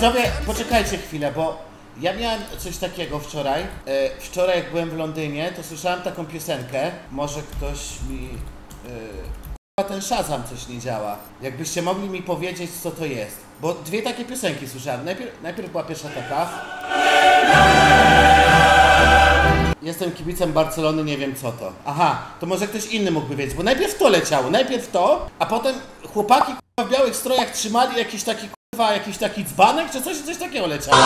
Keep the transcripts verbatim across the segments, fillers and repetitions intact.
Widzowie, poczekajcie chwilę, bo ja miałem coś takiego wczoraj. E, wczoraj jak byłem w Londynie, to słyszałem taką piosenkę. Może ktoś mi... E, ten Shazam coś nie działa. Jakbyście mogli mi powiedzieć, co to jest. Bo dwie takie piosenki słyszałem. Najpierw, najpierw była pierwsza taka. Jestem kibicem Barcelony, nie wiem co to. Aha, to może ktoś inny mógłby wiedzieć, bo najpierw to leciało, najpierw to, a potem chłopaki w białych strojach trzymali jakiś taki kurwa, jakiś taki dzbanek, czy coś, coś takiego leciało.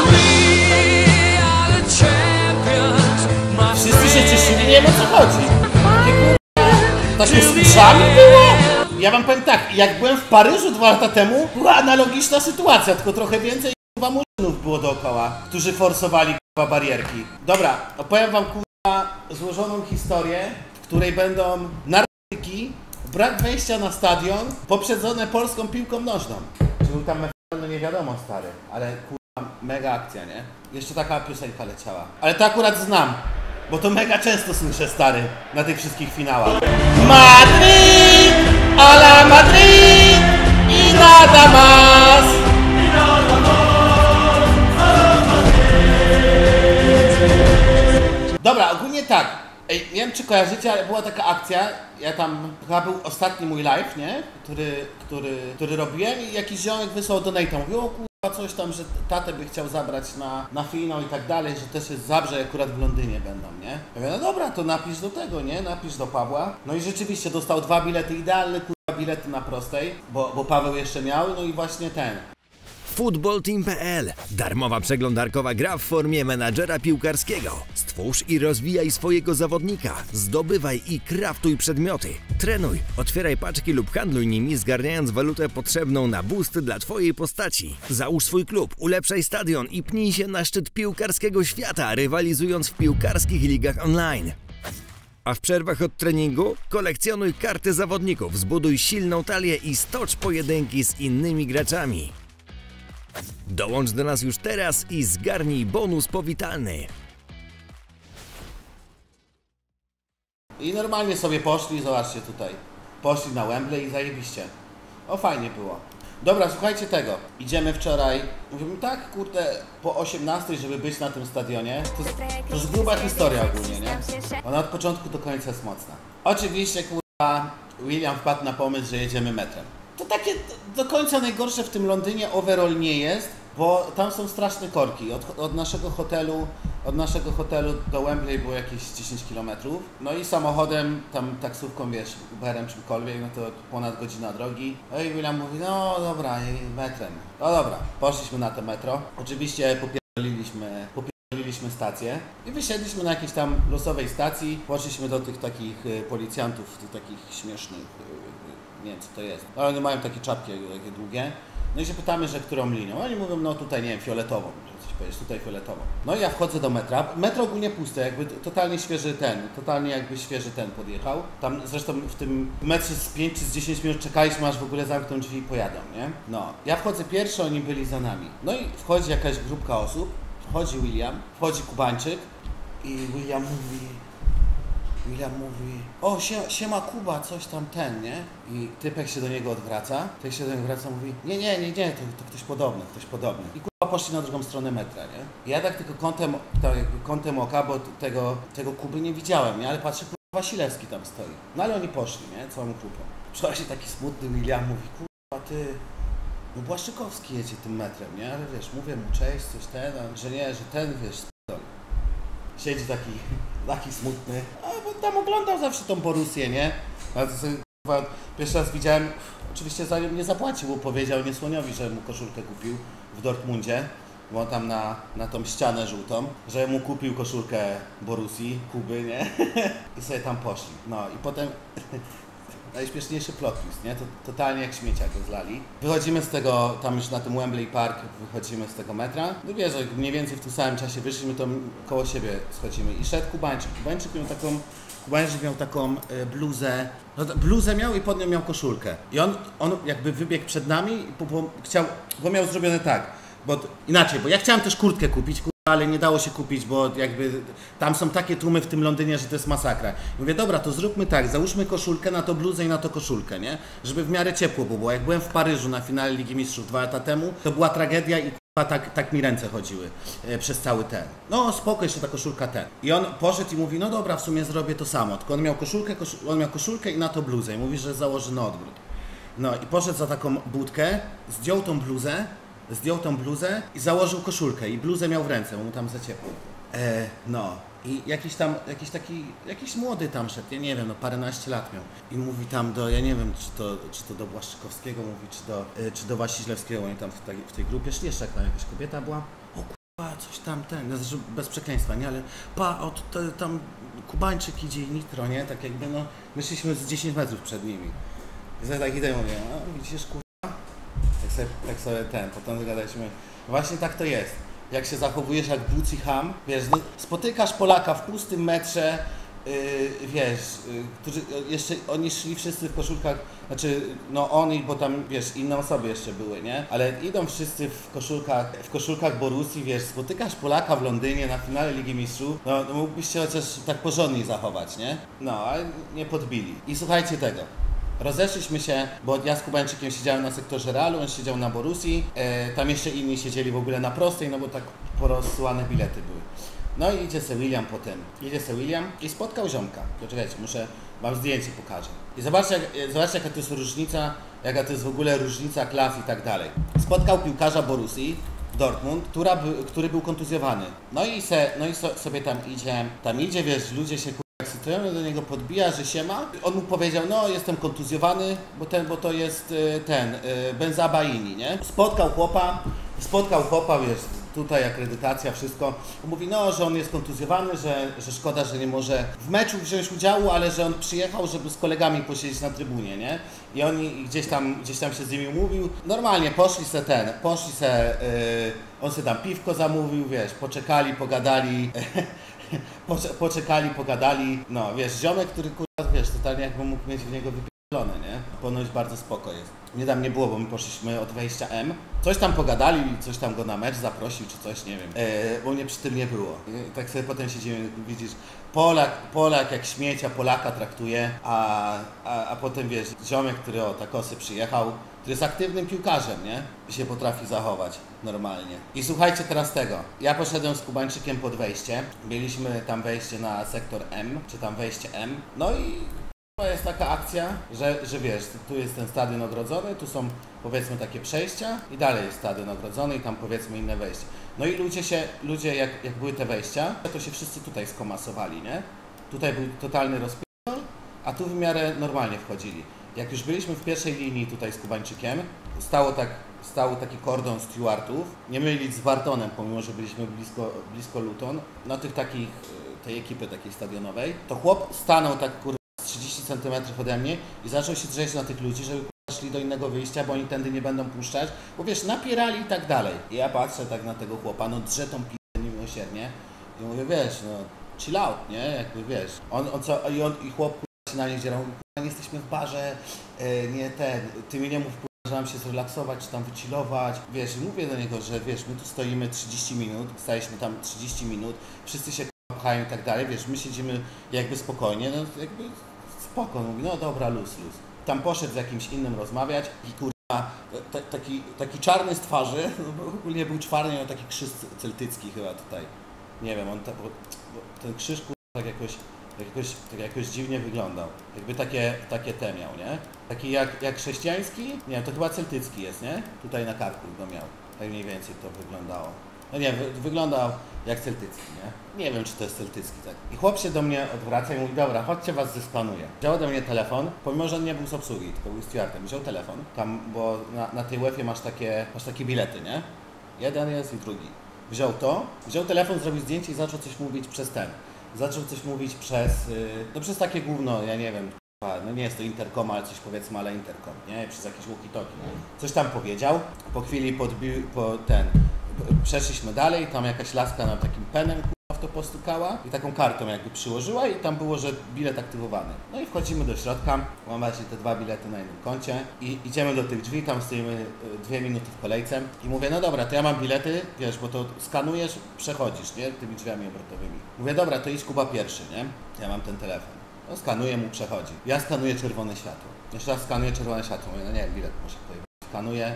Wszyscy się cieszyli, nie wiem o co chodzi. To się z uszami było? Ja wam powiem tak, jak byłem w Paryżu dwa lata temu, była analogiczna sytuacja, tylko trochę więcej kurwa murzynów było dookoła, którzy forsowali kurwa barierki. Dobra, opowiem wam kurwa złożoną historię, w której będą narkotyki, brak wejścia na stadion, poprzedzone polską piłką nożną. Czy był tam no nie wiadomo stary, ale kurwa mega akcja, nie? Jeszcze taka piosenka leciała. Ale to akurat znam. Bo to mega często słyszę, stary, na tych wszystkich finałach. Madrid, a la Madrid i nada más. Dobra, ogólnie tak. Ej, nie wiem czy kojarzycie, ale była taka akcja, ja tam, chyba był ostatni mój live, nie? Który, który, który robiłem i jakiś ziomek wysłał donate'a, mówił, o kurwa coś tam, że tatę by chciał zabrać na, na finał i tak dalej, że też jest Zabrze, akurat w Londynie będą, nie? Ja mówię, no dobra, to napisz do tego, nie? Napisz do Pawła. No i rzeczywiście dostał dwa bilety, idealne kurwa bilety na prostej, bo, bo Paweł jeszcze miał, no i właśnie ten. Football Team kropka p l. Darmowa przeglądarkowa gra w formie menadżera piłkarskiego. Stwórz i rozwijaj swojego zawodnika. Zdobywaj i kraftuj przedmioty. Trenuj, otwieraj paczki lub handluj nimi, zgarniając walutę potrzebną na boost dla twojej postaci. Załóż swój klub, ulepszaj stadion i pnij się na szczyt piłkarskiego świata, rywalizując w piłkarskich ligach online. A w przerwach od treningu kolekcjonuj karty zawodników, zbuduj silną talię i stocz pojedynki z innymi graczami. Dołącz do nas już teraz i zgarnij bonus powitalny. I normalnie sobie poszli, zobaczcie tutaj. Poszli na Wembley i zajebiście. O, fajnie było. Dobra, słuchajcie tego. Idziemy wczoraj. Mówimy tak, kurde, po osiemnastej, żeby być na tym stadionie. To, to jest gruba historia ogólnie, nie? Ona od początku do końca jest mocna. Oczywiście, kurwa, William wpadł na pomysł, że jedziemy metrem. To takie do końca najgorsze w tym Londynie overall nie jest, bo tam są straszne korki. Od, od naszego hotelu, od naszego hotelu do Wembley było jakieś dziesięć kilometrów. No i samochodem, tam taksówką, wiesz, Uberem, czymkolwiek, no to ponad godzina drogi. No i William mówi, no dobra, metrem. No dobra, poszliśmy na to metro. Oczywiście popierdoliliśmy, popierdoliliśmy stację i wysiedliśmy na jakiejś tam losowej stacji. Poszliśmy do tych takich policjantów, tych takich śmiesznych, nie wiem co to jest, ale oni mają takie czapki takie długie. No i się pytamy, że którą linią. Oni mówią, no tutaj nie wiem, fioletową, że coś powiedzieć, tutaj fioletową. No i ja wchodzę do metra. Metro ogólnie puste, jakby totalnie świeży ten, totalnie jakby świeży ten podjechał. Tam zresztą w tym metrze z pięć czy z dziesięć minut czekaliśmy, aż w ogóle zamkną drzwi i pojadą, nie? No, ja wchodzę pierwszy, oni byli za nami. No i wchodzi jakaś grupka osób, wchodzi William, wchodzi Kubańczyk i William mówi... William mówi, o siema, siema Kuba, coś tam ten, nie? I typek się do niego odwraca, typek się do niego odwraca, mówi, nie, nie, nie, nie, to, to ktoś podobny, ktoś podobny. I Kuba poszli na drugą stronę metra, nie? Ja tak tylko kątem, tak jakby kątem oka, bo tego, tego Kuby nie widziałem, nie? Ale patrzę, Kuba Wasilewski tam stoi. No ale oni poszli, nie? Całą grupą. Przychodzi taki smutny William, mówi, kurwa ty, no Błaszczykowski jedzie tym metrem, nie? Ale wiesz, mówię mu cześć, coś ten, że nie, że ten, wiesz, sp***oli. Siedzi taki, taki smutny, a bo tam oglądał zawsze tą Borussię, nie? A to sobie, kurwa, pierwszy raz widziałem, oczywiście zanim nie zapłacił, bo powiedział Niesłoniowi, że mu koszulkę kupił w Dortmundzie, bo on tam na, na tą ścianę żółtą, że mu kupił koszulkę Borussii, Kuby, nie? I sobie tam poszli. No i potem najśmieszniejszy plot twist, nie? To totalnie jak śmiecia go zlali. Wychodzimy z tego, tam już na tym Wembley Park, wychodzimy z tego metra. No wiesz, mniej więcej w tym samym czasie wyszliśmy, to koło siebie schodzimy i szedł Kubańczyk. Kubańczyk miał taką, Kubańczyk miał taką y, bluzę, no, bluzę miał i pod nią miał koszulkę. I on, on jakby wybiegł przed nami, bo, bo chciał, bo miał zrobione tak, bo inaczej, bo ja chciałem też kurtkę kupić, ale nie dało się kupić, bo jakby tam są takie tłumy w tym Londynie, że to jest masakra. Mówię, dobra, to zróbmy tak, załóżmy koszulkę na to bluzę i na to koszulkę, nie? Żeby w miarę ciepło było, bo jak byłem w Paryżu na finale Ligi Mistrzów dwa lata temu, to była tragedia i A tak, tak mi ręce chodziły e, przez cały ten. No spoko, jeszcze ta koszulka ten. I on poszedł i mówi, no dobra, w sumie zrobię to samo. Tylko on miał koszulkę, koszul on miał koszulkę i na to bluzę. I mówi, że założy na odwrót. No i poszedł za taką budkę, zdjął tą bluzę, zdjął tą bluzę i założył koszulkę. I bluzę miał w ręce, bo mu tam za ciepło. E, no. I jakiś tam, jakiś taki, jakiś młody tam szedł, ja nie wiem, no paręnaście lat miał. I mówi tam do, ja nie wiem, czy to, czy to do Błaszczykowskiego mówi, czy do, czy do Wasilewskiego, oni tam w tej, w tej grupie szli, jeszcze jak tam jakaś kobieta była. O kurwa, coś tam, ten, bez przekleństwa, nie, ale pa, o, to, tam Kubańczyk idzie i Nitro, nie, tak jakby, no, my szliśmy z dziesięć metrów przed nimi. I sobie tak idę i mówię, no widzisz, kurwa, jak sobie, jak sobie ten, potem zagadaliśmy, właśnie tak to jest. Jak się zachowujesz jak buc i ham, wiesz, no, spotykasz Polaka w pustym metrze, yy, wiesz, yy, którzy jeszcze, oni szli wszyscy w koszulkach, znaczy, no oni, bo tam, wiesz, inne osoby jeszcze były, nie? Ale idą wszyscy w koszulkach, w koszulkach Borussii, wiesz, spotykasz Polaka w Londynie na finale Ligi Mistrzów, no, no mógłbyś się chociaż tak porządnie zachować, nie? No, ale nie podbili. I słuchajcie tego. Rozeszliśmy się, bo ja z Kubańczykiem siedziałem na sektorze Realu, on siedział na Borussii, e, tam jeszcze inni siedzieli w ogóle na prostej, no bo tak porozsyłane bilety były. No i idzie se William potem, idzie se William i spotkał ziomka. Poczekajcie, muszę wam zdjęcie pokażę. I zobaczcie, jak, zobaczcie jaka to jest różnica, jaka to jest w ogóle różnica klas i tak dalej. Spotkał piłkarza Borussii, Dortmund, która by, który był kontuzjowany. No i, se, no i so, sobie tam idzie, tam idzie, wiesz, ludzie się ekscytują, do niego podbija, że siema. On mu powiedział, no jestem kontuzjowany, bo, ten, bo to jest ten, Benzabaini, nie? Spotkał chłopa, spotkał chłopa, wiesz, tutaj akredytacja, wszystko. On mówi, no, że on jest kontuzjowany, że, że szkoda, że nie może w meczu wziąć udziału, ale że on przyjechał, żeby z kolegami posiedzieć na trybunie, nie? I oni gdzieś tam, gdzieś tam się z nimi umówił. Normalnie poszli se ten, poszli se, yy, on se tam piwko zamówił, wiesz, poczekali, pogadali. Poczekali, pogadali, no wiesz, ziomek, który kurwa, wiesz, totalnie jakby mógł mieć w niego wypierdolone, nie? Ponoć bardzo spoko jest. Nie tam nie było, bo my poszliśmy od wejścia M. Coś tam pogadali, coś tam go na mecz zaprosił, czy coś, nie wiem, e, bo mnie przy tym nie było. I tak sobie potem siedzimy, widzisz, Polak, Polak jak śmiecia Polaka traktuje, a, a, a potem wiesz, ziomek, który o takosy przyjechał, który jest aktywnym piłkarzem, nie? I się potrafi zachować normalnie. I słuchajcie teraz tego. Ja poszedłem z Kubańczykiem pod wejście. Mieliśmy tam wejście na sektor M, czy tam wejście M. No i to jest taka akcja, że, że wiesz, tu jest ten stadion ogrodzony, tu są powiedzmy takie przejścia i dalej jest stadion ogrodzony i tam powiedzmy inne wejście. No i ludzie się, ludzie jak, jak były te wejścia, to się wszyscy tutaj skomasowali, nie? Tutaj był totalny rozpierdol, a tu w miarę normalnie wchodzili. Jak już byliśmy w pierwszej linii tutaj z Kubańczykiem, stało tak, stał taki kordon stewardów, nie mylić z Bartonem, pomimo że byliśmy blisko, blisko Luton, na tych takich, tej ekipy takiej stadionowej, to chłop stanął tak kurwa trzydzieści centymetrów ode mnie i zaczął się drzeć na tych ludzi, żeby szli do innego wyjścia, bo oni tędy nie będą puszczać, bo wiesz, napierali i tak dalej. I ja patrzę tak na tego chłopa, no drze tą p***ę niemiłosiernie i mówię, wiesz, no chill out, nie, jakby wiesz, on, on co, i on, i chłop kurwa się na nie dzierał, nie jesteśmy w barze, e, nie ten, ty mi nie mów kurwa, że nam się zrelaksować, czy tam wychillować, wiesz, i mówię do niego, że wiesz, my tu stoimy trzydzieści minut, staliśmy tam trzydzieści minut, wszyscy się kurwa pchają i tak dalej, wiesz, my siedzimy jakby spokojnie, no jakby spoko, mówi, no dobra, luz, luz. Tam poszedł z jakimś innym rozmawiać i kurwa, t- taki, taki czarny z twarzy, no bo ogólnie był czarny, miał taki krzyż celtycki chyba tutaj. Nie wiem, on ta, bo, bo ten krzyż kurwa tak jakoś, jakoś, tak jakoś dziwnie wyglądał. Jakby takie, takie te miał, nie? Taki jak, jak chrześcijański? Nie, to chyba celtycki jest, nie? Tutaj na karku go miał. Tak mniej więcej to wyglądało. No nie, wy, wyglądał jak celtycki, nie? Nie wiem, czy to jest celtycki, tak. I chłop się do mnie odwraca i mówi, dobra, chodźcie, was zeskanuję. Wziął ode mnie telefon, pomimo, że on nie był z obsługi, tylko był stewardem. Wziął telefon, tam, bo na, na tej uefie masz takie, masz takie bilety, nie? Jeden jest i drugi. Wziął to, wziął telefon, zrobił zdjęcie i zaczął coś mówić przez ten. Zaczął coś mówić przez, yy, no przez takie gówno, ja nie wiem, no nie jest to interkom, ale coś powiedzmy, ale interkom, nie? Przez jakieś walkie-talkie. Coś tam powiedział, po chwili podbił, po ten, przeszliśmy dalej, tam jakaś laska na takim penem w to postukała i taką kartą jakby przyłożyła i tam było, że bilet aktywowany. No i wchodzimy do środka, mamy właśnie te dwa bilety na jednym koncie i idziemy do tych drzwi, tam stoimy dwie minuty w kolejce i mówię, no dobra, to ja mam bilety, wiesz, bo to skanujesz, przechodzisz, nie, tymi drzwiami obrotowymi. Mówię, dobra, to idź Kuba pierwszy, nie, ja mam ten telefon. No skanuję, mu przechodzi. Ja skanuję czerwone światło. Jeszcze raz skanuję czerwone światło, mówię, no nie, bilet muszę pojechać. Skanuję,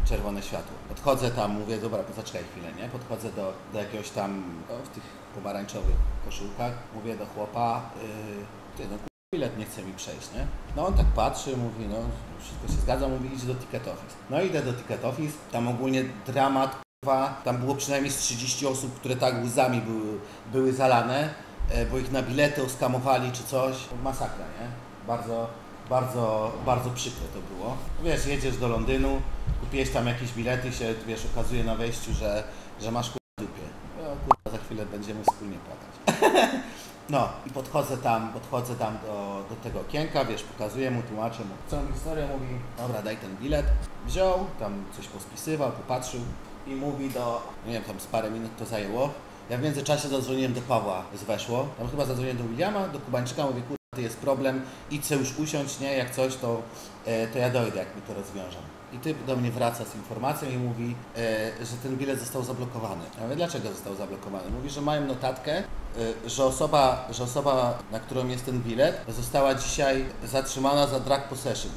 czerwone światło. Podchodzę tam, mówię, dobra, poczekaj chwilę, nie? Podchodzę do, do jakiegoś tam, no, w tych pomarańczowych koszulkach, mówię do chłopa, yy, ty, no bilet nie chce mi przejść, nie? No on tak patrzy, mówi, no wszystko się zgadza, mówi, idź do Ticket Office. No idę do Ticket Office, tam ogólnie dramat, kurwa, tam było przynajmniej z trzydzieści osób, które tak łzami były, były zalane, bo ich na bilety oskamowali czy coś. Masakra, nie? Bardzo, bardzo, bardzo przykre to było. Wiesz, jedziesz do Londynu, kupiłeś tam jakieś bilety, się, wiesz, okazuje na wejściu, że, że masz kurwa w dupie. No kurwa, za chwilę będziemy wspólnie płakać. No i podchodzę tam, podchodzę tam do, do tego okienka, wiesz, pokazuję mu, tłumaczę mu całą historię, mówi, dobra, daj ten bilet. Wziął, tam coś pospisywał, popatrzył i mówi do, nie wiem, tam z parę minut to zajęło. Ja w międzyczasie zadzwoniłem do Pawła z Weszło, tam chyba zadzwoniłem do Williama, do Kubańczyka, mówię, kurwa, to jest problem, idź se już usiądź, nie, jak coś, to, e, to ja dojdę, jak mi to rozwiążą. I typ do mnie wraca z informacją i mówi, e, że ten bilet został zablokowany. Ja mówię, dlaczego został zablokowany? Mówi, że mają notatkę, e, że, osoba, że osoba, na którą jest ten bilet, została dzisiaj zatrzymana za drug possession.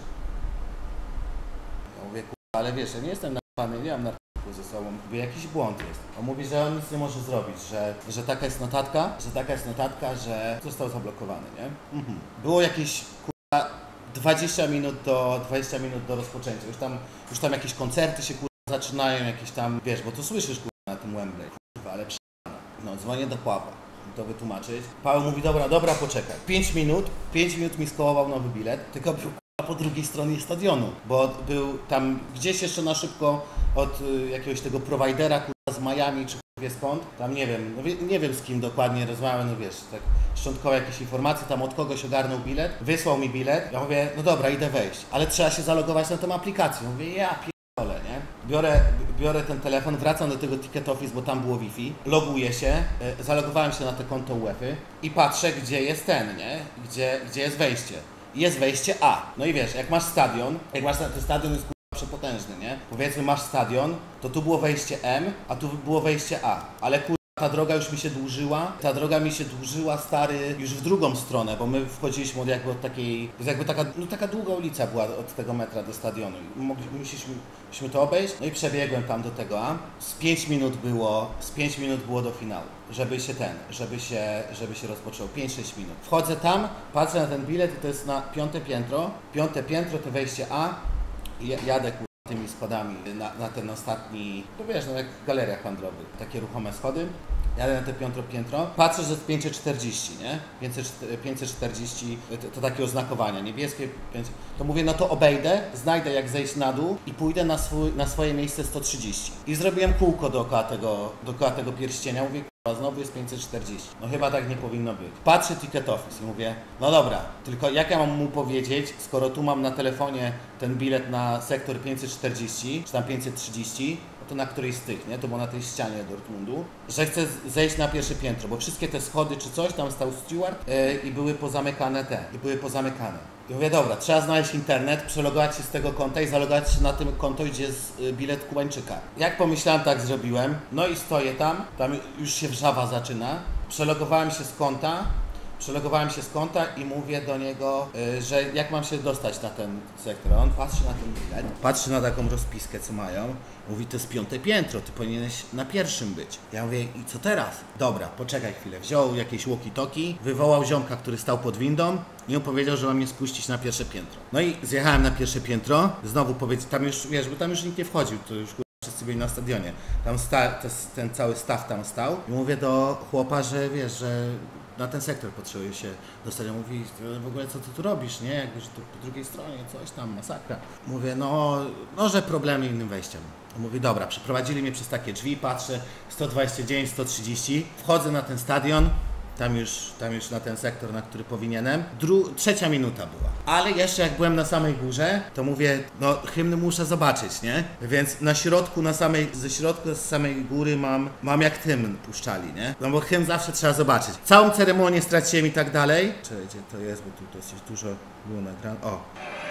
Ja mówię, kurwa, ale wiesz, ja nie jestem narkowany, nie mam narkotyków ze sobą, mówię, jakiś błąd jest. On mówi, że on nic nie może zrobić, że, że taka jest notatka, że taka jest notatka, że został zablokowany, nie? Mhm. Było jakieś, kurwa, dwadzieścia minut do, dwadzieścia minut do rozpoczęcia. Już tam, już tam jakieś koncerty się kurwa zaczynają, jakieś tam, wiesz, bo to słyszysz kurwa na tym Wembley, kurwa, ale prze***ne. No, dzwonię do Pawła, to wytłumaczyć. Paweł mówi, dobra, dobra, poczekaj. pięć minut, pięć minut mi skołował nowy bilet, tylko był kurwa po drugiej stronie stadionu, bo był tam gdzieś jeszcze na szybko od y, jakiegoś tego prowajdera kurwa z Miami, czy wie skąd, tam nie wiem, no, wie, nie wiem z kim dokładnie rozmawiam, no wiesz, tak szczątkowe jakieś informacje, tam od kogoś ogarnął bilet, wysłał mi bilet, ja mówię, no dobra, idę wejść, ale trzeba się zalogować na tą aplikację, mówię, ja pierdolę, nie? Biorę, biorę ten telefon, wracam do tego Ticket Office, bo tam było Wi-Fi, loguję się, y, zalogowałem się na te konto UEFA i patrzę, gdzie jest ten, nie? Gdzie, gdzie jest wejście. Jest wejście A, no i wiesz, jak masz stadion, jak masz, ten stadion jest przepotężny, nie? Powiedzmy, masz stadion, to tu było wejście M, a tu było wejście A, ale kur... ta droga już mi się dłużyła, ta droga mi się dłużyła, stary, już w drugą stronę, bo my wchodziliśmy od jakby od takiej, jakby taka, no taka długa ulica była od tego metra do stadionu i musieliśmy, musieliśmy to obejść, no i przebiegłem tam do tego A, z pięć minut było, z pięć minut było do finału, żeby się ten, żeby się, żeby się rozpoczął, pięć sześć minut. Wchodzę tam, patrzę na ten bilet i to jest na piąte piętro, piąte piętro to wejście A, i jadę kur... tymi schodami na, na ten ostatni, to wiesz, no jak w galeriach handlowych, takie ruchome schody. Jadę na te piątro piętro, patrzę, że jest pięćset czterdzieści, nie? pięćset czterdzieści to, to takie oznakowania, niebieskie, to mówię, no to obejdę, znajdę jak zejść na dół i pójdę na, swój, na swoje miejsce sto trzydzieści. I zrobiłem kółko dookoła tego, dookoła tego pierścienia, mówię, a znowu jest pięćset czterdzieści. No chyba tak nie powinno być. Patrzę Ticket Office i mówię, no dobra, tylko jak ja mam mu powiedzieć, skoro tu mam na telefonie ten bilet na sektor pięćset czterdzieści, czy tam pięćset trzydzieści, to na którejś z tych, nie? To było na tej ścianie Dortmundu, że chcę zejść na pierwsze piętro, bo wszystkie te schody czy coś, tam stał steward yy, i były pozamykane te, i były pozamykane. I mówię, dobra, trzeba znaleźć internet, przelogować się z tego konta i zalogować się na tym konto, gdzie jest bilet Kubańczyka. Jak pomyślałem, tak zrobiłem. No i stoję tam, tam już się wrzawa zaczyna. Przelogowałem się z konta, przelogowałem się z konta i mówię do niego, yy, że jak mam się dostać na ten sektor. On patrzy na ten bilet, patrzy na taką rozpiskę, co mają. Mówi, to jest piąte piętro, ty powinieneś na pierwszym być. Ja mówię, i co teraz? Dobra, poczekaj chwilę. Wziął jakieś walkie-talkie, wywołał ziomka, który stał pod windą i on powiedział, że mam mnie spuścić na pierwsze piętro. No i zjechałem na pierwsze piętro, znowu powiedz, tam już, wiesz, bo tam już nikt nie wchodził, to już wszyscy byli na stadionie. Tam sta, ten cały staw tam stał i mówię do chłopa, że wiesz, że na ten sektor potrzebuje się dostać. On mówi, w ogóle co ty tu robisz, nie? Jakby, że tu po drugiej stronie coś tam, masakra. Mówię, no, no że problemy innym wejściem. On mówi, dobra, przeprowadzili mnie przez takie drzwi, patrzę, sto dwadzieścia dziewięć, sto trzydzieści, wchodzę na ten stadion, tam już, tam już na ten sektor, na który powinienem. Dru trzecia minuta była. Ale jeszcze jak byłem na samej górze, to mówię, no hymny muszę zobaczyć, nie? Więc na środku, na samej, ze środku, z samej góry mam, mam jak hymn puszczali, nie? No bo hymn zawsze trzeba zobaczyć. Całą ceremonię straciłem i tak dalej. Czekaj, gdzie to jest, bo tu dosyć dużo było nagrane. O!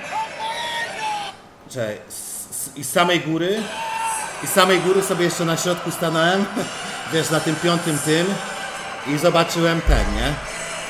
Czekaj, i z samej góry, i z samej góry sobie jeszcze na środku stanąłem, wiesz, na tym piątym tym. I zobaczyłem ten, nie?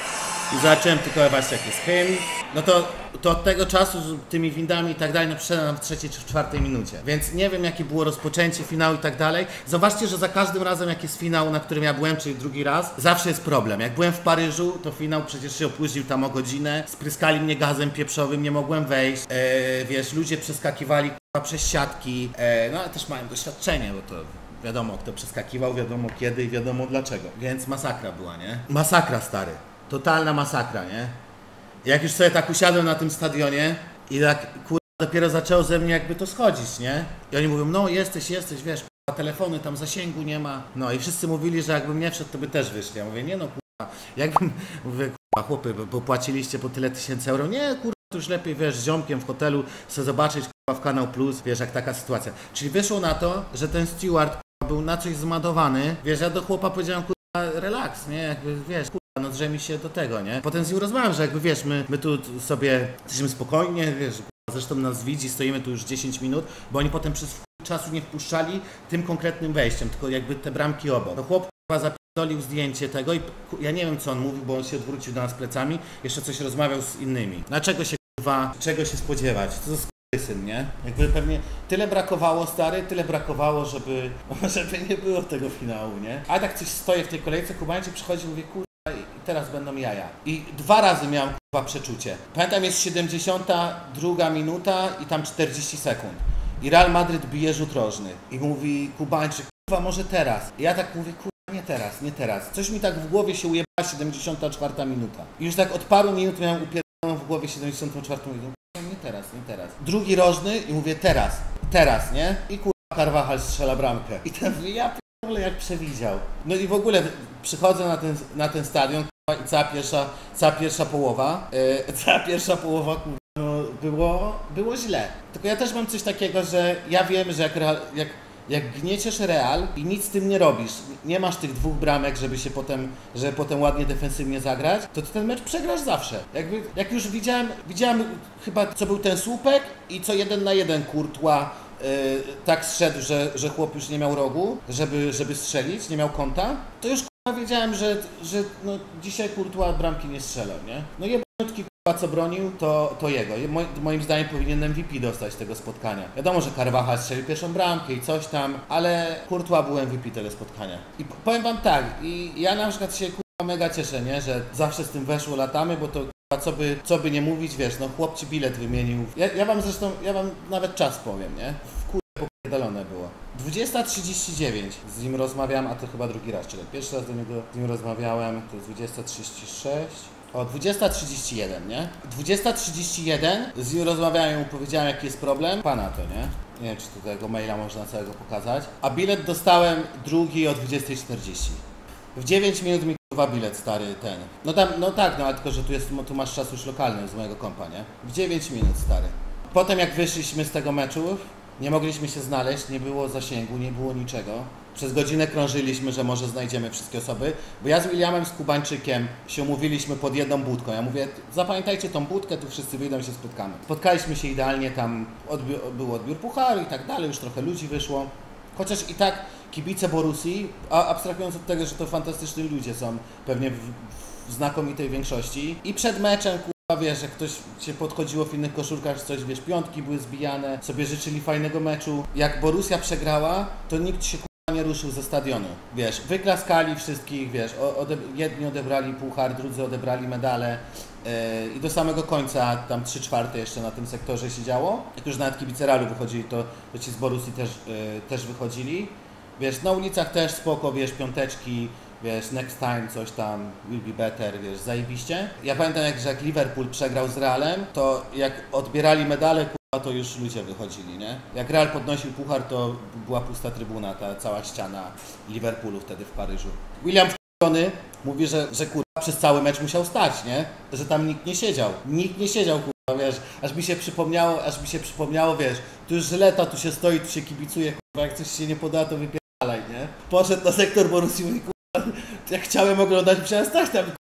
i zobaczyłem tylko właśnie jak jest hymn, no to, to od tego czasu z tymi windami i tak dalej, no przyszedłem w trzeciej czy w czwartej minucie. Więc nie wiem jakie było rozpoczęcie, finału i tak dalej. Zobaczcie, że za każdym razem jak jest finał, na którym ja byłem, czyli drugi raz, zawsze jest problem. Jak byłem w Paryżu, to finał przecież się opóźnił tam o godzinę, spryskali mnie gazem pieprzowym, nie mogłem wejść, e, wiesz, ludzie przeskakiwali k***a, przez siatki, e, no ale też mają doświadczenie, bo to wiadomo kto przeskakiwał, wiadomo kiedy i wiadomo dlaczego. Więc masakra była, nie? Masakra, stary. Totalna masakra, nie? Jak już sobie tak usiadłem na tym stadionie i tak kurwa dopiero zaczęło ze mnie jakby to schodzić, nie? I oni mówią, no jesteś, jesteś, wiesz, kurwa, telefony, tam zasięgu nie ma. No i wszyscy mówili, że jakbym nie wszedł, to by też wyszli. Ja mówię, nie no kurwa, jakbym, mówię, kurwa, chłopy, bo płaciliście po tyle tysięcy euro. Nie, kurwa, to już lepiej, wiesz, z ziomkiem w hotelu sobie zobaczyć, kurwa, w Kanał Plus, wiesz, jak taka sytuacja. Czyli wyszło na to, że ten steward, kurwa, był na coś zmadowany. Wiesz, ja do chłopa powiedziałem, kurwa, relaks, nie? Jakby, wiesz, kurwa, no drzemi się do tego, nie? Potem z nim rozmawiam, że jakby, wiesz, my, my tu sobie jesteśmy spokojnie, wiesz, zresztą nas widzi, stoimy tu już dziesięć minut, bo oni potem przez czasu nie wpuszczali tym konkretnym wejściem, tylko jakby te bramki obok. To chłop kurwa zapierdolił zdjęcie tego i ja nie wiem co on mówił, bo on się odwrócił do nas plecami, jeszcze coś rozmawiał z innymi. Dlaczego się kurwa, czego się spodziewać? Co za syn, nie? Jakby pewnie tyle brakowało, stary, tyle brakowało, żeby, żeby nie było tego finału, nie? A tak coś stoję w tej kolejce, Kubańczyk przychodzi i mówi, kurwa, i teraz będą jaja. I dwa razy miałem kurwa przeczucie. Pamiętam, jest siedemdziesiąta druga minuta i tam czterdzieści sekund. I Real Madryt bije rzut rożny. I mówi Kubańczyk, kurwa, może teraz. I ja tak mówię, kurwa, nie teraz, nie teraz. Coś mi tak w głowie się ujebała, siedemdziesiąta czwarta minuta. I już tak od paru minut miałem upierdoloną w głowie siedemdziesiątą czwartą minutę. Nie teraz, nie teraz. Drugi rożny i mówię teraz, teraz, nie? I kurwa Carvajal strzela bramkę. I ten mówię, ja p***le jak przewidział. No i w ogóle przychodzę na ten, na ten stadion kurwa, i cała pierwsza, cała pierwsza połowa, yy, cała pierwsza połowa kurwa, no, było, było źle. Tylko ja też mam coś takiego, że ja wiem, że jak, jak Jak gnieciesz Real i nic z tym nie robisz, nie masz tych dwóch bramek, żeby się potem, żeby potem ładnie defensywnie zagrać, to ty ten mecz przegrasz zawsze. Jakby, jak już widziałem, widziałem chyba co był ten słupek i co jeden na jeden Courtois yy, tak zszedł, że, że chłop już nie miał rogu, żeby, żeby strzelić, nie miał kąta, to już kurwa wiedziałem, że, że no, dzisiaj Courtois bramki nie strzelał, nie? No jebanutki co bronił, to, to jego. Moim zdaniem powinien M V P dostać tego spotkania. Wiadomo, że Carvajal strzelił pierwszą bramkę i coś tam, ale Courtois był M V P tego spotkania. I powiem wam tak, i ja na przykład się kurwa mega cieszę, nie? Że zawsze z tym weszło latamy, bo to kurwa, co by, co by nie mówić, wiesz, no chłop ci bilet wymienił. Ja, ja wam zresztą, ja wam nawet czas powiem, nie? W kurwa popierdolone było. dwudziesta trzydzieści dziewięć z nim rozmawiam, a to chyba drugi raz, czyli pierwszy raz do niego z nim rozmawiałem, to jest dwudziesta trzydzieści sześć. O, dwudziesta trzydzieści jeden, nie? dwudziesta trzydzieści jeden, z nim rozmawiałem i powiedziałem jaki jest problem. Pana to, nie? Nie wiem, czy tu tego maila można całego pokazać. A bilet dostałem drugi o dwudziestej czterdzieści. W dziewięć minut mi kurwa bilet stary ten. No tam, no tak, no ale tylko, że tu jest, tu masz czas już lokalny z mojego kompa, nie? W dziewięć minut stary. Potem jak wyszliśmy z tego meczu, nie mogliśmy się znaleźć, nie było zasięgu, nie było niczego. Przez godzinę krążyliśmy, że może znajdziemy wszystkie osoby, bo ja z Williamem, z Kubańczykiem się umówiliśmy pod jedną budką. Ja mówię, zapamiętajcie tą budkę, tu wszyscy wyjdą i się spotkamy. Spotkaliśmy się idealnie, tam odbiór, był odbiór pucharu i tak dalej, już trochę ludzi wyszło. Chociaż i tak kibice Borussii, a abstrahując od tego, że to fantastyczni ludzie są pewnie w, w znakomitej większości. I przed meczem, kurwa, wiesz, jak ktoś się podchodziło w innych koszulkach, czy coś, wiesz, piątki były zbijane, sobie życzyli fajnego meczu. Jak Borussia przegrała, to nikt się nie ruszył ze stadionu, wiesz, wyklaskali wszystkich, wiesz, ode, jedni odebrali puchar, drudzy odebrali medale yy, i do samego końca, tam trzy czwarte jeszcze na tym sektorze się działo. Jak już nawet kibice Realu wychodzili, to, to ci z Borussii też, yy, też wychodzili. Wiesz, na ulicach też spoko, wiesz, piąteczki, wiesz, next time, coś tam, will be better, wiesz, zajebiście. Ja pamiętam, jak, że jak Liverpool przegrał z Realem, to jak odbierali medale, to już ludzie wychodzili, nie? Jak Real podnosił puchar, to była pusta trybuna, ta cała ściana Liverpoolu wtedy w Paryżu. William w***ony mówi, że, że kurwa przez cały mecz musiał stać, nie? Że tam nikt nie siedział. Nikt nie siedział, kurwa, wiesz, aż mi się przypomniało, aż mi się przypomniało, wiesz, tu już Żyleta, tu się stoi, tu się kibicuje, kurwa, jak coś się nie poda, to wypierdalaj, nie? Poszedł na sektor Borussii i mówi, kurwa, jak chciałem oglądać, musiałem stać tam,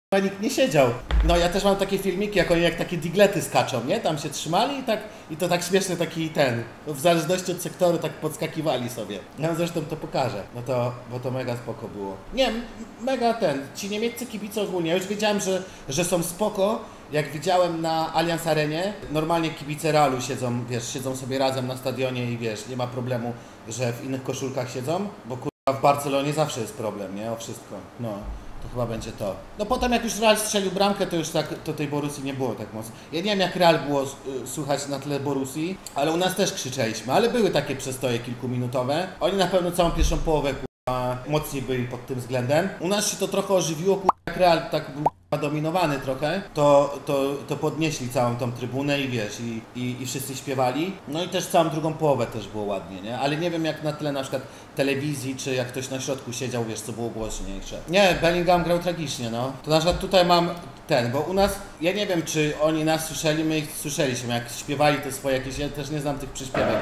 chyba nikt nie siedział. No ja też mam takie filmiki, jak oni jak takie diglety skaczą, nie? Tam się trzymali i tak, i to tak śmieszny taki ten, w zależności od sektoru tak podskakiwali sobie. Ja wam zresztą to pokażę, no to, bo to mega spoko było. Nie, mega ten, ci niemieccy kibice ogólnie, ja już wiedziałem, że, że są spoko, jak widziałem na Allianz Arenie, normalnie kibice Realu siedzą, wiesz, siedzą sobie razem na stadionie i wiesz, nie ma problemu, że w innych koszulkach siedzą, bo kurwa w Barcelonie zawsze jest problem, nie? O wszystko, no. To chyba będzie to. No potem jak już Real strzelił bramkę, to już tak, to tej Borussii nie było tak mocno. Ja nie wiem jak Real było y, słychać na tle Borussii, ale u nas też krzyczeliśmy, ale były takie przestoje kilkuminutowe. Oni na pewno całą pierwszą połowę kurwa, mocniej byli pod tym względem. U nas się to trochę ożywiło, kurwa, jak Real tak był dominowany trochę, to, to, to podnieśli całą tą trybunę i wiesz, i, i, i wszyscy śpiewali. No i też całą drugą połowę też było ładnie, nie? Ale nie wiem jak na tle na przykład telewizji, czy jak ktoś na środku siedział, wiesz, co było głośniejsze. Nie, Bellingham grał tragicznie, no. To na przykład tutaj mam ten, bo u nas, ja nie wiem czy oni nas słyszeli, my ich słyszeliśmy, jak śpiewali te swoje jakieś, ja też nie znam tych przyśpiewek.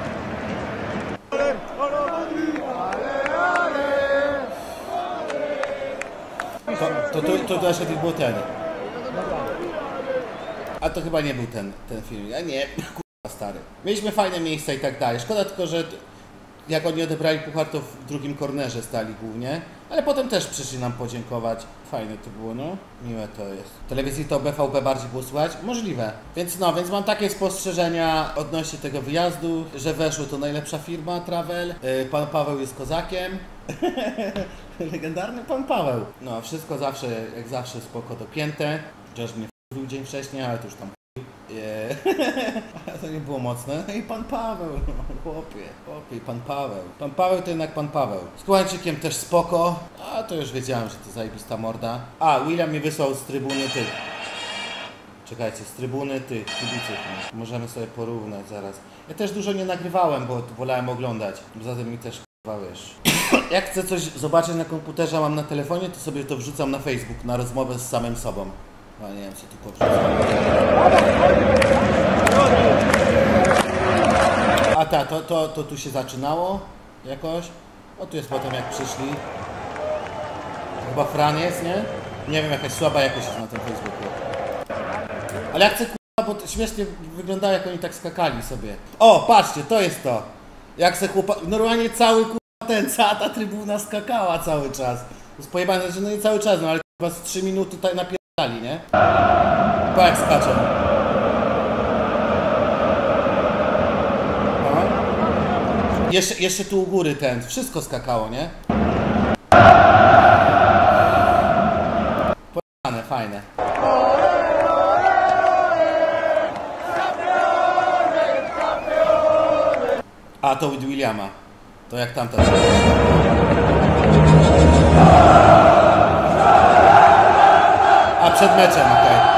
To, to, to, to na przykład był ten. A to chyba nie był ten, ten film. A nie, kurwa stary. Mieliśmy fajne miejsca i tak dalej. Szkoda tylko, że jak oni odebrali puchar, to w drugim kornerze stali głównie. Ale potem też przyszli nam podziękować. Fajne to było, no. Miłe to jest. W telewizji to B V B bardziej było słychać? Możliwe. Więc no, więc mam takie spostrzeżenia odnośnie tego wyjazdu, że weszło to najlepsza firma Travel. Pan Paweł jest kozakiem. Legendarny pan Paweł. No, wszystko zawsze, jak zawsze spoko dopięte. Chociaż mnie wkurwił dzień wcześniej, ale to już tam yeah. To nie było mocne. I pan Paweł, no, chłopie, chłopie, pan Paweł. Pan Paweł to jednak pan Paweł. Z Kubańczykiem też spoko. A to już wiedziałem, że to zajebista morda. A, William mi wysłał z trybuny tych. Czekajcie, z trybuny tych kibiców. Możemy sobie porównać zaraz. Ja też dużo nie nagrywałem, bo wolałem oglądać. Zatem mi też k***a, wiesz. Jak chcę coś zobaczyć na komputerze, a mam na telefonie, to sobie to wrzucam na Facebook, na rozmowę z samym sobą. A nie wiem, co tu powrzucam. A ta, to, to, to tu się zaczynało jakoś. O, tu jest potem jak przyszli. Chyba Fran jest, nie? Nie wiem, jakaś słaba jakość jest na tym Facebooku. Ale ja chcę k***a, bo to śmiesznie wyglądało, jak oni tak skakali sobie. O, patrzcie, to jest to. Jak se chłopa... Normalnie cały k***a ten, cała ta trybuna skakała cały czas. To jest pojebane, że no nie cały czas, no ale chyba z trzy minuty tutaj napierdali, nie? Po jak skaczą. No. Jeszcze, jeszcze tu u góry ten, wszystko skakało, nie? Pojebane, fajne. A to od Williama. To jak tamta. A przed meczem, okej. Okay.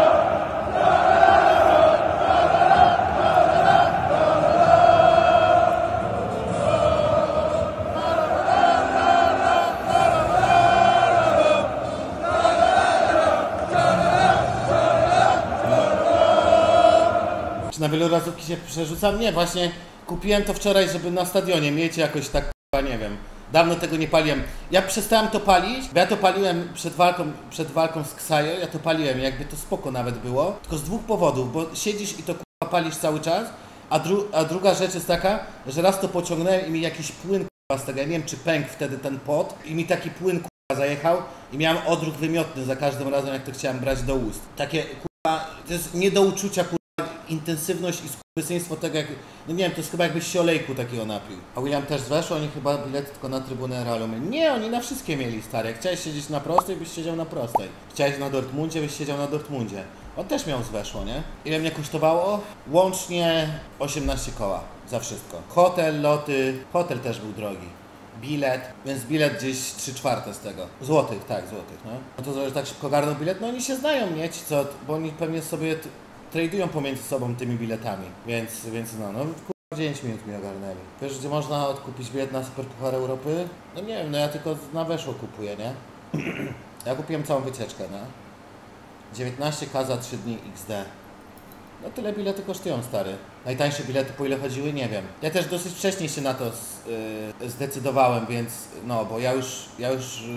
Czy na wielorazówki się przerzucam? Nie, właśnie kupiłem to wczoraj, żeby na stadionie mieć jakoś tak, nie wiem. Dawno tego nie paliłem. Ja przestałem to palić, bo ja to paliłem przed walką, przed walką z Ksajo, ja to paliłem, jakby to spoko nawet było. Tylko z dwóch powodów, bo siedzisz i to k***a palisz cały czas, a, dru a druga rzecz jest taka, że raz to pociągnąłem i mi jakiś płyn k***a z tego, ja nie wiem czy pękł wtedy ten pot i mi taki płyn k***a zajechał i miałem odruch wymiotny za każdym razem, jak to chciałem brać do ust. Takie k***a, to jest nie do uczucia k***a, intensywność i skurwysyństwo tego jak, no nie wiem, to jest chyba jakbyś się olejku takiego napił. A William też weszł, oni chyba bilety tylko na trybunę Realu. Nie, oni na wszystkie mieli, stary. Jak chciałeś siedzieć na prostej, byś siedział na prostej. Chciałeś na Dortmundzie, byś siedział na Dortmundzie. On też miał zweszło, nie? Ile mnie kosztowało? Łącznie osiemnaście koła za wszystko. Hotel, loty, hotel też był drogi. Bilet, więc bilet gdzieś trzy czwarte z tego. Złotych, tak, złotych, no. No to, że tak szybko garną bilet, no oni się znają, nie? Ci co, bo oni pewnie sobie tradują pomiędzy sobą tymi biletami, więc, więc no, no kurwa dziewięć minut mi ogarnęli. Wiesz, gdzie można odkupić bilet na Superpuchar Europy? No nie wiem, no ja tylko na weszło kupuję, nie? Ja kupiłem całą wycieczkę, nie? dziewiętnaście ka za trzy dni iks de. No tyle bilety kosztują, stary. Najtańsze bilety po ile chodziły? Nie wiem. Ja też dosyć wcześniej się na to z, yy, zdecydowałem, więc no, bo ja już, ja już yy,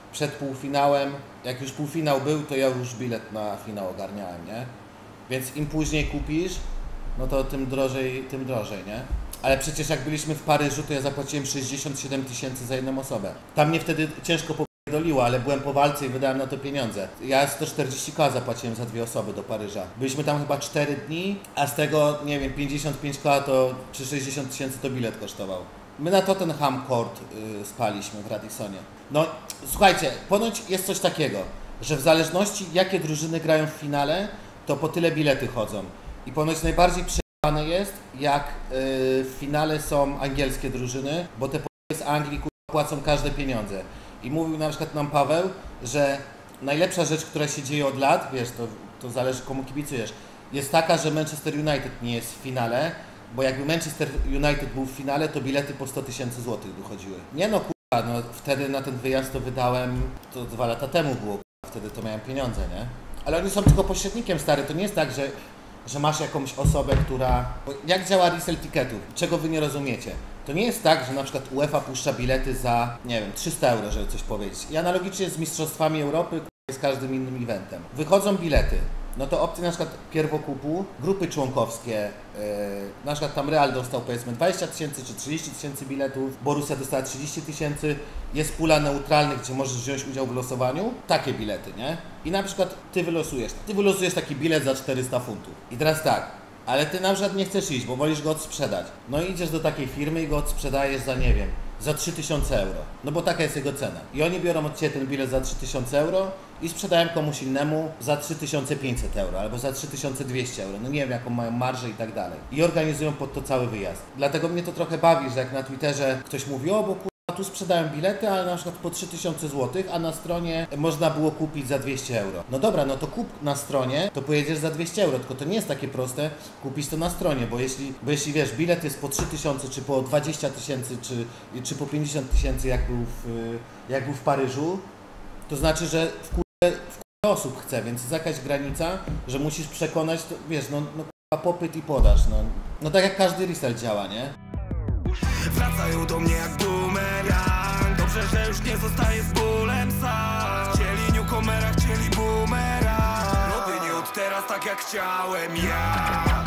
przed półfinałem, jak już półfinał był, to ja już bilet na finał ogarniałem, nie? Więc im później kupisz, no to tym drożej, tym drożej, nie? Ale przecież jak byliśmy w Paryżu, to ja zapłaciłem sześćdziesiąt siedem tysięcy za jedną osobę. Tam mnie wtedy ciężko popierdoliło, ale byłem po walce i wydałem na to pieniądze. Ja sto czterdzieści koła zapłaciłem za dwie osoby do Paryża. Byliśmy tam chyba cztery dni, a z tego, nie wiem, pięćdziesiąt pięć koła to, czy sześćdziesiąt tysięcy to bilet kosztował. My na Tottenham Court yy, spaliśmy w Radisonie. No, słuchajcie, ponoć jest coś takiego, że w zależności jakie drużyny grają w finale, to po tyle bilety chodzą. I ponoć najbardziej przejebane jest, jak yy, w finale są angielskie drużyny, bo te z Anglii płacą każde pieniądze. I mówił na przykład nam Paweł, że najlepsza rzecz, która się dzieje od lat, wiesz, to, to zależy komu kibicujesz, jest taka, że Manchester United nie jest w finale, bo jakby Manchester United był w finale, to bilety po sto tysięcy złotych wychodziły. Nie no kurwa, no wtedy na ten wyjazd to wydałem, to dwa lata temu było, kurwa, wtedy to miałem pieniądze, nie? Ale oni są tylko pośrednikiem, stary, to nie jest tak, że, że masz jakąś osobę, która... Jak działa resell ticketów? Czego wy nie rozumiecie? To nie jest tak, że na przykład UEFA puszcza bilety za, nie wiem, trzysta euro, żeby coś powiedzieć. I analogicznie z Mistrzostwami Europy, z każdym innym eventem. Wychodzą bilety. No to opcje na przykład pierwokupu, grupy członkowskie, yy, na przykład tam Real dostał powiedzmy dwadzieścia tysięcy czy trzydzieści tysięcy biletów, Borussia dostała trzydzieści tysięcy, jest pula neutralnych, gdzie możesz wziąć udział w losowaniu, takie bilety, nie? I na przykład ty wylosujesz, ty wylosujesz taki bilet za czterysta funtów. I teraz tak, ale ty na przykład nie chcesz iść, bo wolisz go odsprzedać. No i idziesz do takiej firmy i go odsprzedajesz za, nie wiem, za trzy tysiące euro, no bo taka jest jego cena. I oni biorą od Ciebie ten bilet za trzy tysiące euro i sprzedają komuś innemu za trzy tysiące pięćset euro albo za trzy tysiące dwieście euro, no nie wiem jaką mają marżę i tak dalej. I organizują pod to cały wyjazd. Dlatego mnie to trochę bawi, że jak na Twitterze ktoś mówi, o bo kurwa tu sprzedają bilety, ale na przykład po trzy tysiące złotych, a na stronie można było kupić za dwieście euro. No dobra, no to kup na stronie, to pojedziesz za dwieście euro, tylko to nie jest takie proste kupić to na stronie, bo jeśli, bo jeśli wiesz, bilet jest po trzy tysiące, czy po dwadzieścia tysięcy, czy, czy po pięćdziesiąt tysięcy, jak był w, jak był w Paryżu, to znaczy, że w kurę, w kurę osób chce, więc jest jakaś granica, że musisz przekonać, to, wiesz, no, no popyt i podaż, no, no tak jak każdy resell działa, nie? Wracają do mnie jak bumerang. Dobrze, że już nie zostaję z bólem sam. Chcieli newcomera, chcieli boomera. Robię nie od teraz tak jak chciałem ja.